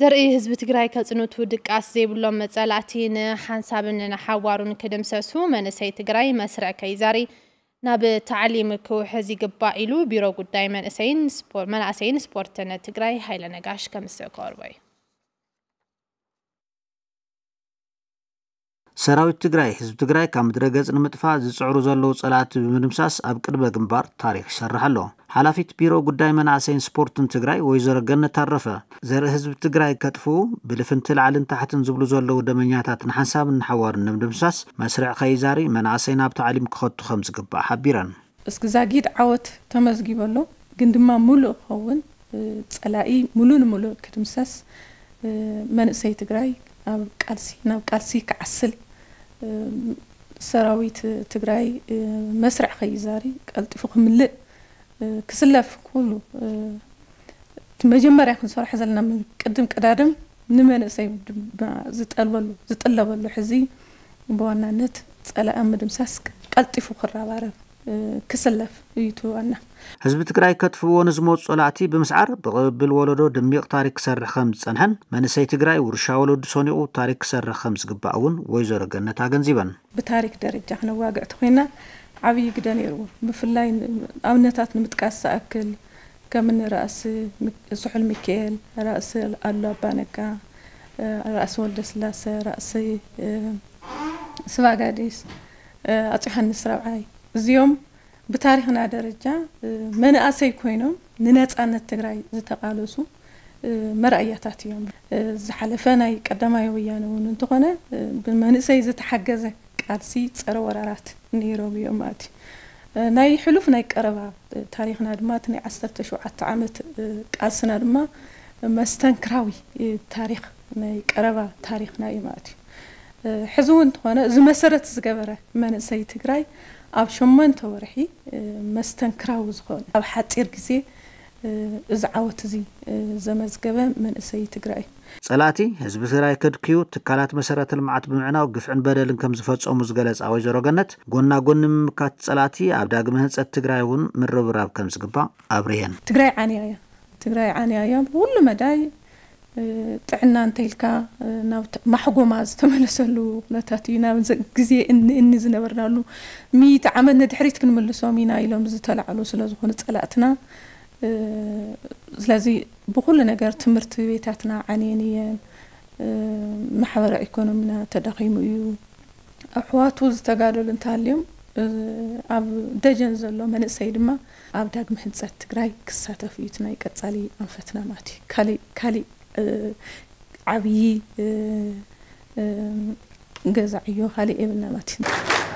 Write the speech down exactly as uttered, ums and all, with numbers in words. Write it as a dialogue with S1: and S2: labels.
S1: زرعي حزب تግራይ ከጽኑቱ ድቃስ ዘይብሎም መጻላቲን ሓንሳብን ሓዋሩን ከደምሰሱ መንሰይ ትግራይ መስርዕ ከይዛሪ ናብ ተዓሊም ክውሕዝ ይግባእ ኢሉ ቢሮ ጉዳይ መንሰይን ስፖርት መንአሰይን ስፖርትን ትግራይ ኃይለ ነጋሽ ከምሰቀርበይ
S2: ሰራዊት ትግራይ ህዝብ ትግራይ ካብ ምድረ ገጽ ንምጥፋ ዝጽዕሩ ዘለው ጸላት ብምድምሳስ ኣብ ቅድመ ግንባር ታሪኽ ይሰርሓሎ ሓላፊት ቢሮ ጉዳይ መንአሰይን ስፖርትን ትግራይ ወይዘሮ ገነት ታረፈ ዘር ህዝብ ትግራይ ከጥፉ ብልፍንትል ዓልን ታሕትን ዝብሉ ዘለው ደመኛታት ንሓንሳብን ንሓዋርን ንምድምሳስ መስርዕ ከይዛሪ መንአሰይን ኣብ ተዓሊም ክኸቱ ከም ዝግባእ ሓቢረን
S3: እስኪ ዛጊድ ዓወት ተመዝጊበሎ ግን ድማ ሙሉእ ኸውን ጸላኢ ሙሉን ሙሉእ ክድምሰስ መንእሰይ ትግራይ ኣብ ቃልሲ ናብ ቃልሲ ከዓስል ሰራዊት ትግራይ መስርዕ ከይዛሪ ቀልጢፉ ክምልእ ክስለፍ ኩሉ መጀመርያ ክንሰርሕ ዘለና ቅድም ቀዳድም ንመንእሰይ ዝጠልበሉ ዝጥለበሉ ሕዚ በዋናነት ጸላኢ ምድምሳስ ቀልጢፉ ክራባረብ ክስለፍ ይቱዋና
S2: ህዝብ ትግራይ ከጥፍዎ ንዝሞት ጸላእቲ ብምስዓር ብቅብል ወለዶ ድሚቅ ታሪክ ሰርሕ ከም ዝጸንሐን መንሰይ ትግራይ ውርሻ ወለዶ ሶኒቁ ታሪክ ሰርሕ ከም ዝግባእውን ወይዘሮ ገነት አገንዚበን
S3: በታሪክ ደረጃ ክንዋጋዕት ኮይና ዓብይ ግደ ነይሩ ብፍላይ ኣብነታት ንምጥቃስ ኣክል ከም ንራስ ስሑል ሚካኤል ራስ አሉ አባነጋ ራስ ወልደስላሴ ራስ ስባጋዲስ አፄ ዮሐንስ ራብዓይ እዚዮም በታሪክና ደረጃ መንአሰይ ኮይኖም ንነጻነት ትግራይ ዝተቃለሱ መርአያታት እዮም ዝሓለፈናይ ቀዳማይ ወያነውን እንተኾነ በመንእሰይ ዝተሓገዘ ቃልሲ ጸረ ወራራት ነይሮም እዮም ማለት ናይ ሕሉፍ ናይ ቀረባ ታሪክና ድማ ናይ ዓሰርተ ሸውዓተ ዓመት ቃልስና ድማ መስተንክራዊ ታሪክ ናይ ቀረባ ታሪክና እዩ ማለት ሕዝውን እንተኾነ ዝመሰረት ዝገበረ መንእሰይ ትግራይ ኣብ ሸሞንተ ወርሒ መስተንክራው ዝኾነ ኣብ ሓጢር ግዜ እዝዓወት እዚ ዘመዝገበ መንእሰይ ትግራይ
S2: ጸላቲ ህዝብ ትግራይ ከድክዩ ትካላት መሰረተ ልምዓት ብምዕናው ግፍዕን በደልን ከም ዝፈጸሙ ዝገለጻ ወይዘሮ ገነት ጎና ጎን ምካት ጸላቲ ኣብ ዳግመ ህንጸት ትግራይውን ምርብራብ ከም ዝግባእ አብሪየን
S3: ትግራይ ዓንያያ ትግራይ ዓንያያ ሁሉ መዳይ ጥዕና እንተይልካ ናብ ማሕጎማ ዝተመለሰሉ ነታቲ ናብ ግዜ እን ዝነበርናሉ ሚት ዓመት ንድሕሪት ክንመልሶም ኢና ኢሎም ዝተላዕሉ ስለዝኾነ ጸላእትና ስለዚ ብኩሉ ነገር ትምህርት ቤታትና ዓንየን ማሕበረ ኢኮኖሚና ተዳኺሙ እዩ ኣሕዋቱ ዝተጋደሉ እንታልዮም ኣብ ደጀን ዘሎ መንእሰይ ድማ ኣብ ዳግመ ህንጸት ትግራይ ክሳተፍ እዩ ናይ ቀጻሊ አንፈትና ማቲ ካሊ ካሊ عبي جزعيو خالي ابن ماتين